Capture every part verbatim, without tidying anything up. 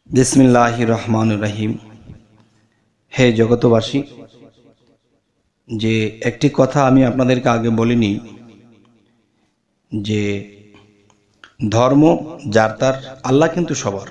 बिस्मिल्लाहिर रहमानिर रहीम। हे जगतबासी, যে একটি কথা আমি আপনাদেরকে আগে বলিনি যে ধর্ম যার তার, আল্লাহ কিন্তু সবার।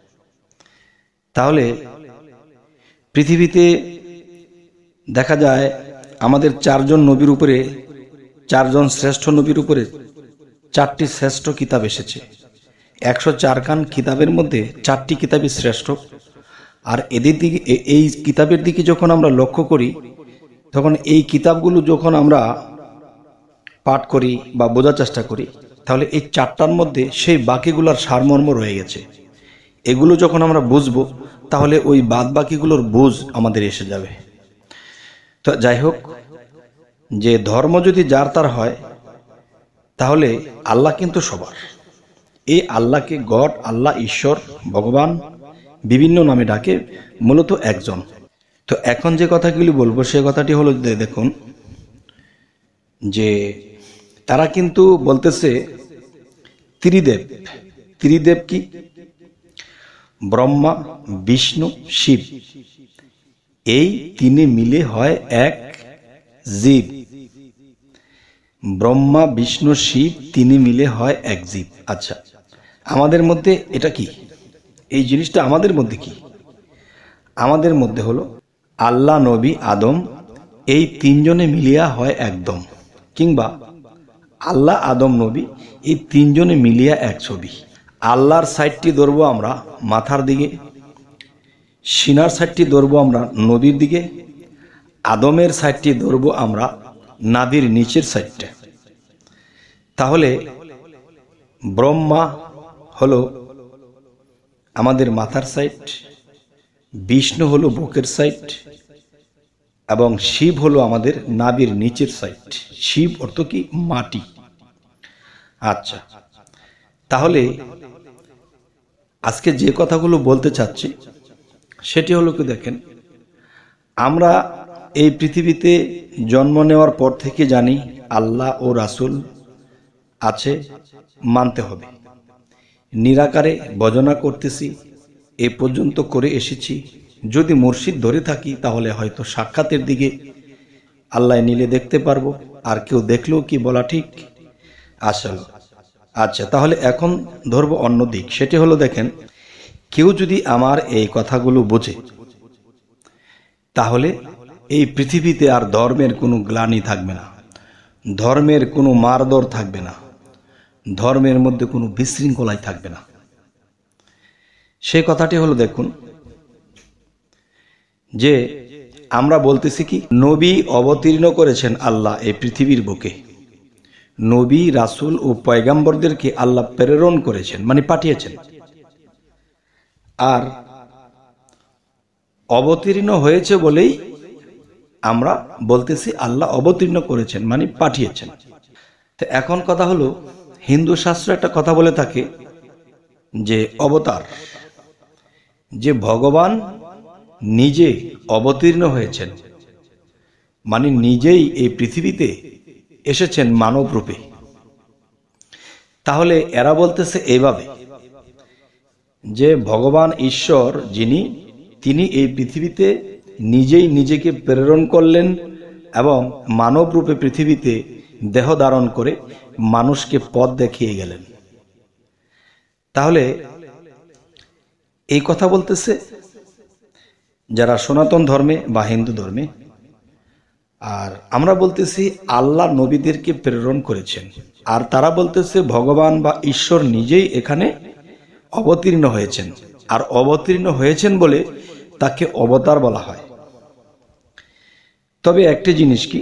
তাহলে পৃথিবীতে দেখা যায় আমাদের চারজন নবীর উপরে, চারজন শ্রেষ্ঠ নবীর উপরে চারটি শ্রেষ্ঠ কিতাব এসেছে। একশো চার খান কিতাবের মধ্যে চারটি কিতাবই শ্রেষ্ঠ। আর এদের দিকে, এই কিতাবের দিকে যখন আমরা লক্ষ্য করি, তখন এই কিতাবগুলো যখন আমরা পাঠ করি বা বোঝার চেষ্টা করি, তাহলে এই চারটার মধ্যে সেই বাকিগুলোর সারমর্ম রয়ে গেছে। এগুলো যখন আমরা বুঝবো, তাহলে ওই বাদ বাকিগুলোর বুঝ আমাদের এসে যাবে। তো যাই হোক, যে ধর্ম যদি যার তার হয়, তাহলে আল্লাহ কিন্তু সবার। এই আল্লাহকে গড, আল্লাহ, ঈশ্বর, ভগবান বিভিন্ন নামে ডাকে, মূলত একজন। তো এখন যে কথাগুলি বলবো সে কথাটি হলো, দেখুন যে তারা কিন্তু বলতেছে ত্রিদেব। ত্রিদেব কি? ব্রহ্মা, বিষ্ণু, শিব, এই তিনে মিলে হয় এক জীব। ব্রহ্মা, বিষ্ণু, শিব তিনে মিলে হয় এক জীব। আচ্ছা, আমাদের মধ্যে এটা কি? এই জিনিসটা আমাদের মধ্যে কি? আমাদের মধ্যে হলো আল্লাহ, নবী, আদম, এই তিনজনে মিলিয়া হয় একদম, কিংবা আল্লাহ, আদম, নবী এই তিনজনে মিলিয়া এক ছবি। আল্লাহর সাইডটি ধরবো আমরা মাথার দিকে, সিনার সাইডটি ধরবো আমরা নবীর দিকে, আদমের সাইডটি ধরবো আমরা নাভির নিচের সাইডটা। তাহলে ব্রহ্মা হলো আমাদের মাথার সাইড, বিষ্ণু হলো বুকের সাইড, এবং শিব হলো আমাদের নাভির নিচের সাইড। শিব অর্থ কি? মাটি। আচ্ছা, তাহলে আজকে যে কথাগুলো বলতে চাচ্ছি সেটি হলো কি, দেখেন, আমরা এই পৃথিবীতে জন্ম নেওয়ার পর থেকে জানি আল্লাহ ও রাসূল আছে, মানতে হবে। নিরাকারে ভজনা করতেছি, এ পর্যন্ত করে এসেছি। যদি মুর্শিদ ধরে থাকি, তাহলে হয়তো সাক্ষাতের দিকে আল্লাহ নিলে দেখতে পারবো, আর কেউ দেখলেও কি বলা ঠিক? আসলে আচ্ছা, তাহলে এখন ধরবো অন্য দিক। সেটি হলো, দেখেন, কেউ যদি আমার এই কথাগুলো বোঝে, তাহলে এই পৃথিবীতে আর ধর্মের কোনো গ্লানি থাকবে না, ধর্মের কোনো মারদর থাকবে না, ধর্মের মধ্যে কোনো বিশৃঙ্খলাই থাকবে না। সেই কথাটি হলো, দেখুন, যে আমরা বলতেছি কি, নবী অবতীর্ণ করেছেন আল্লাহ এই পৃথিবীর বুকে। নবী, রাসূল ও পয়গাম্বরদেরকে আল্লাহ প্রেরণ করেছেন, মানে পাঠিয়েছেন। আর অবতীর্ণ হয়েছে বলেই আমরা বলতেছি আল্লাহ অবতীর্ণ করেছেন, মানে পাঠিয়েছেন। তো এখন কথা হলো, হিন্দু শাস্ত্র একটা কথা বলে থাকে যে অবতার, যে ভগবান নিজে অবতীর্ণ হয়েছেন, মানে নিজেই এই পৃথিবীতে এসেছেন মানব রূপে। তাহলে এরা বলতেছে এইভাবে যে ভগবান ঈশ্বর যিনি, তিনি এই পৃথিবীতে নিজেই নিজেকে প্রেরণ করলেন এবং মানব রূপে পৃথিবীতে দেহ ধারণ করে মানুষকে পথ দেখিয়ে গেলেন। তাহলে এই কথা বলতেছে যারা সনাতন ধর্মে বা হিন্দু ধর্মে। আর আমরা বলতেছি আল্লাহ নবীদেরকে প্রেরণ করেছেন, আর তারা বলতেছে ভগবান বা ঈশ্বর নিজেই এখানে অবতীর্ণ হয়েছেন। আর অবতীর্ণ হয়েছেন বলে তাকে অবতার বলা হয়। তবে একটি জিনিস কি,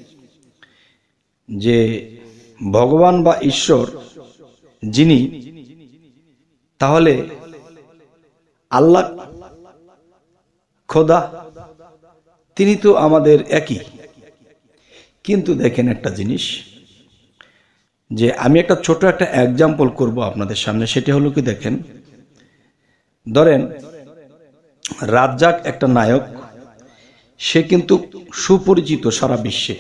যে ভগবান বা ঈশ্বর যিনি, তাহলে আল্লাহ খোদা, তিনি তো আমাদের একই। কিন্তু দেখেন একটা জিনিস, যে আমি একটা ছোট একটা এক্সাম্পল করব আপনাদের সামনে। সেটি হলো কি, দেখেন, ধরেন রাজ্জাক একটা নায়ক, সে কিন্তু সুপরিচিত সারা বিশ্বে।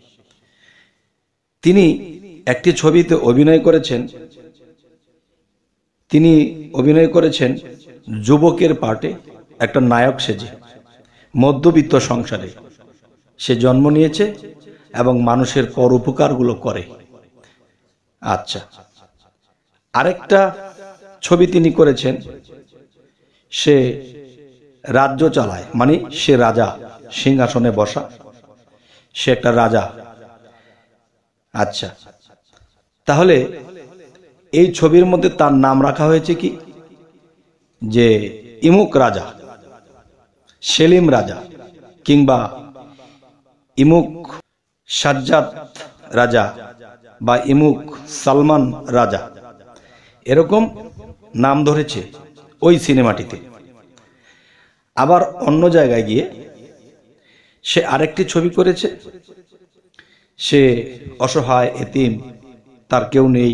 তিনি একটি ছবিতে অভিনয় করেছেন, তিনি অভিনয় করেছেন যুবকের পার্টে একটা নায়ক সেজে মধ্যবিত্ত সংসারে সে জন্ম নিয়েছে এবং মানুষের পর উপকারগুলো করে। আচ্ছা, আরেকটা ছবি তিনি করেছেন, সে রাজ্য চালায়, মানে সে রাজা, সিংহাসনে বসা, সে একটা রাজা। আচ্ছা, তাহলে এই ছবির মধ্যে তার নাম রাখা হয়েছে কি, যে ইমুক রাজা, সেলিম রাজা, কিংবা ইমুক সাজ্জাদ রাজা বা ইমুক সালমান রাজা, এরকম নাম ধরেছে ওই সিনেমাটিতে। আবার অন্য জায়গায় গিয়ে সে আরেকটি ছবি করেছে, সে অসহায়, এতিম, তার কেউ নেই,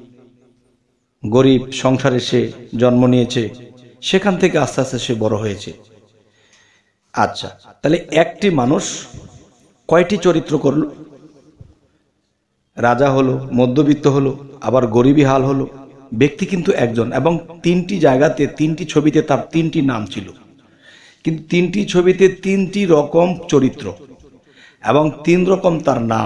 গরিব সংসারে সে জন্ম নিয়েছে, সেখান থেকে আস্তে আস্তে সে বড় হয়েছে। আচ্ছা, তাহলে একটি মানুষ কয়টি চরিত্র করল? রাজা হলো, মধ্যবিত্ত হলো, আবার গরিবী হাল হলো। ব্যক্তি কিন্তু একজন, এবং তিনটি জায়গাতে তিনটি ছবিতে তার তিনটি নাম ছিল, কিন্তু তিনটি ছবিতে তিনটি রকম চরিত্র এবং তিন রকম তার নাম।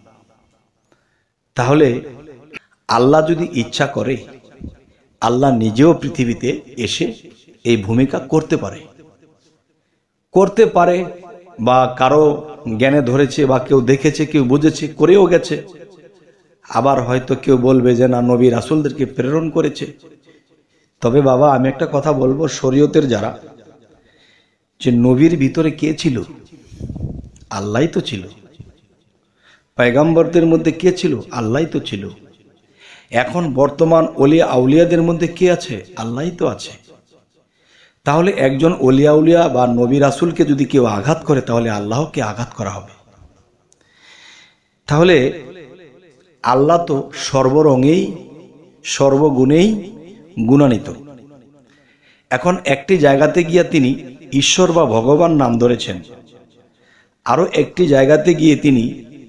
তাহলে আল্লাহ যদি ইচ্ছা করে, আল্লাহ নিজেও পৃথিবীতে এসে এই ভূমিকা করতে পারে করতে পারে বা কারো জ্ঞানে ধরেছে, বা কেউ দেখেছে, কেউ বুঝেছে, করেও গেছে। আবার হয়তো কেউ বলবে যে না, নবী রাসূলদেরকে প্রেরণ করেছে। তবে বাবা, আমি একটা কথা বলবো, শরীয়তের যারা, যে নবীর ভিতরে কে ছিল? আল্লাহই তো ছিল। পয়গম্বরদের মধ্যে কে ছিল? আল্লাহই তো ছিল। এখন বর্তমান ওলিয়া আউলিয়াদের মধ্যে কে আছে? আল্লাহই তো আছে। তাহলে একজন ওলিয়া উলিয়া বা নবী রাসূলকে যদি কেউ আঘাত করে, তাহলে আল্লাহকে আঘাত করা হবে। তাহলে আল্লাহ তো সর্বরঙেই সর্বগুণেই গুণান্বিত। এখন একটি জায়গাতে গিয়ে তিনি ঈশ্বর বা ভগবান নাম ধরেছেন, আরো একটি জায়গাতে গিয়ে তিনি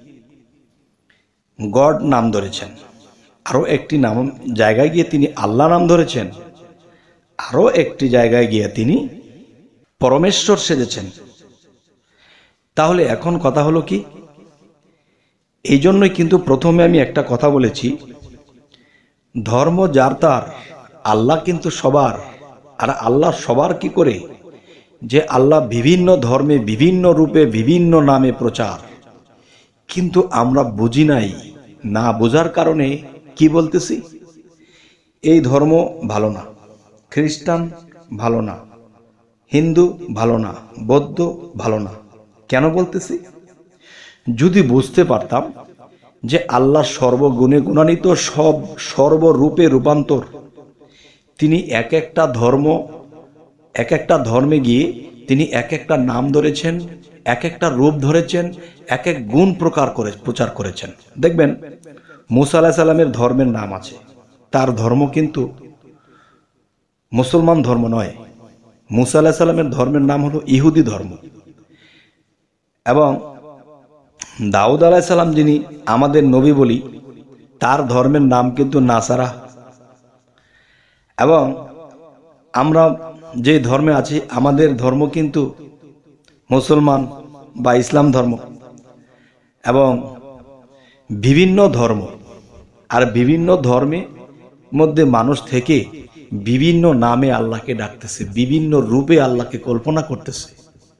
গড নাম ধরেছেন, আরো একটি নাম জায়গায় গিয়ে তিনি আল্লাহ নাম ধরেছেন, আরো একটি জায়গায় গিয়ে তিনি পরমেশ্বর সেজেছেন। তাহলে এখন কথা হলো কি, এই জন্যই কিন্তু প্রথমে আমি একটা কথা বলেছি, ধর্ম যার তার, আল্লাহ কিন্তু সবার। আর আল্লাহ সবার কি করে? যে আল্লাহ বিভিন্ন ধর্মে, বিভিন্ন রূপে, বিভিন্ন নামে প্রচার, কিন্তু আমরা বুঝি নাই। না বোঝার কারণে কি বলতেছি, এই ধর্ম ভালো না, খ্রিস্টান ভালো না, হিন্দু ভালো না, বৌদ্ধ ভালো না। কেন বলতেছি? যদি বুঝতে পারতাম যে আল্লাহ সর্বগুণে গুণান্বিত, সব সর্বরূপে রূপান্তর, তিনি এক একটা ধর্ম, এক একটা ধর্মে গিয়ে তিনি এক একটা নাম ধরেছেন, এক একটা রূপ ধরেছেন, এক এক গুণ প্রকার করে প্রচার করেছেন। দেখবেন মুসা আলাইহিস সালামের ধর্মের নাম আছে, তার ধর্ম কিন্তু মুসলমান ধর্ম নয়। মুসা আলাইহিস সালামের ধর্মের নাম হলো ইহুদি ধর্ম। এবং দাউদ আলাইহিস সালাম, যিনি আমাদের নবী বলি, তার ধর্মের নাম কিন্তু নাসারা। এবং আমরা যে ধর্মে আছি, আমাদের ধর্ম কিন্তু মুসলমান বা ইসলাম ধর্ম। এবং বিভিন্ন ধর্ম আর বিভিন্ন ধর্মে মধ্যে মানুষ থেকে বিভিন্ন নামে আল্লাহকে ডাকতেছে, বিভিন্ন রূপে আল্লাহকে কল্পনা করতেছে।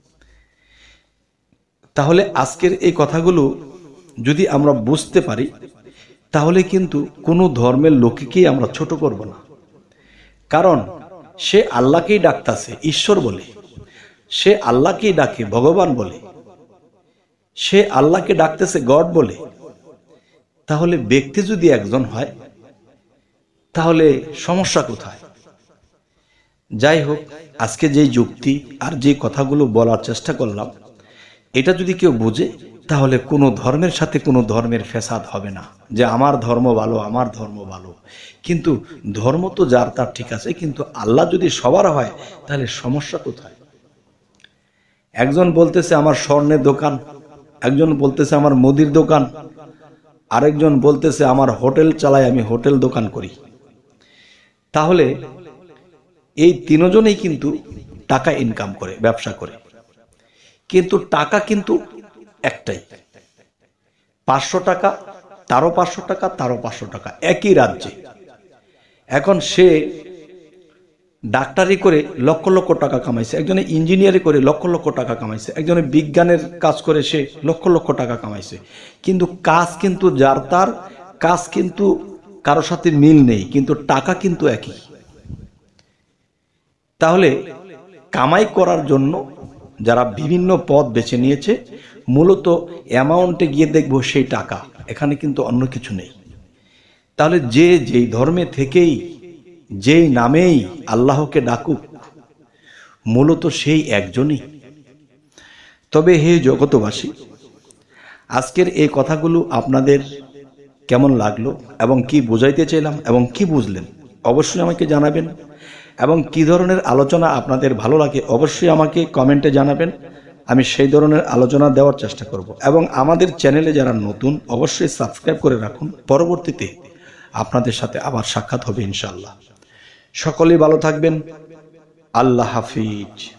তাহলে আজকের এই কথাগুলো যদি আমরা বুঝতে পারি, তাহলে কিন্তু কোনো ধর্মের লোককেই আমরা ছোট করব না। কারণ সে আল্লাহকেই ডাকতেছে ঈশ্বর বলে, সে আল্লাহকেই ডাকে ভগবান বলে, সে আল্লাহকে ডাকতেছে গড বলে। তাহলে ব্যক্তি যদি একজন হয়, তাহলে সমস্যা কোথায়? যাই হোক, আজকে যে যুক্তি আর যে কথাগুলো বলার চেষ্টা করলাম, এটা যদি কেউ বুঝে, তাহলে কোনো ধর্মের সাথে কোনো ধর্মের ফ্যাসাদ হবে না, যে আমার ধর্ম ভালো, আমার ধর্ম ভালো। কিন্তু ধর্ম তো যার তার ঠিক আছে, কিন্তু আল্লাহ যদি সবার হয়, তাহলে সমস্যা কোথায়? একজন বলতেছে আমার স্বর্ণের দোকান, একজন বলতেছে আমার মুদির দোকান, আরেকজন বলতেছে আমার হোটেল চালাই, আমি হোটেল দোকান করি। তাহলে এই তিনজনেই কিন্তু টাকা ইনকাম করে, ব্যবসা করে, কিন্তু টাকা কিন্তু একটাই, পাঁচশো টাকা, তারও পাঁচশো টাকা, তারও পাঁচশো টাকা, একই রাজ্যে। এখন সে ডাক্তারি করে লক্ষ লক্ষ টাকা কামাইছে, একজনে ইঞ্জিনিয়ারিং করে লক্ষ লক্ষ টাকা কামাইছে, একজনে বিজ্ঞানের কাজ করে সে লক্ষ লক্ষ টাকা কামাইছে, কিন্তু কাজ কিন্তু যার তার, কাজ কিন্তু কারোর সাথে মিল নেই, কিন্তু টাকা কিন্তু একই। তাহলে কামাই করার জন্য যারা বিভিন্ন পথ বেছে নিয়েছে, মূলত অ্যামাউন্টে গিয়ে দেখবো সেই টাকা, এখানে কিন্তু অন্য কিছু নেই। তাহলে যে যেই ধর্মে থেকেই, যেই নামেই আল্লাহকে ডাকুক, মূলত সেই একজনই। তবে হে জগতবাসী, আজকের এই কথাগুলো আপনাদের কেমন লাগলো এবং কি বোঝাইতে চাইলাম এবং কি বুঝলেন অবশ্যই আমাকে জানাবেন, এবং কি ধরনের আলোচনা আপনাদের ভালো লাগে অবশ্যই আমাকে কমেন্টে জানাবেন। আমি সেই ধরনের আলোচনা দেওয়ার চেষ্টা করব, এবং আমাদের চ্যানেলে যারা নতুন অবশ্যই সাবস্ক্রাইব করে রাখুন। পরবর্তীতে আপনাদের সাথে আবার সাক্ষাৎ হবে ইনশাআল্লাহ। সকলেই ভালো থাকবেন। আল্লাহ হাফিজ।